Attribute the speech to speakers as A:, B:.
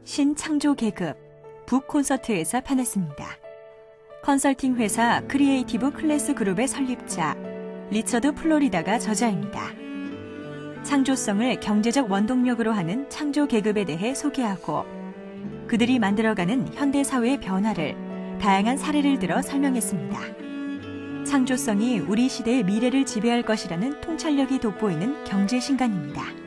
A: 신창조 계급, 북콘서트에서 편했습니다. 컨설팅 회사 크리에이티브 클래스 그룹의 설립자 리처드 플로리다가 저자입니다. 창조성을 경제적 원동력으로 하는 창조 계급에 대해 소개하고 그들이 만들어가는 현대사회의 변화를 다양한 사례를 들어 설명했습니다. 창조성이 우리 시대의 미래를 지배할 것이라는 통찰력이 돋보이는 경제신간입니다.